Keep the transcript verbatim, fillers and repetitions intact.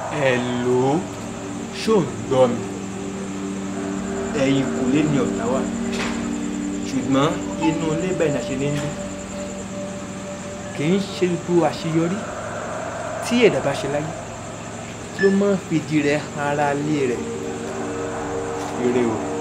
Hello, ṣó ń gbọ́ mi? Ẹ̀yìn kò lè ní ọ̀tá wà, ṣùgbọ́n inú ilé bẹ́ẹ̀ ni a ṣe ní ní. Kì í ṣe gbogbo àṣeyọrí tí ẹ̀dá bá ṣe láyé ló máa ń fìdí rẹ̀ ara lé rẹ̀. Ire o.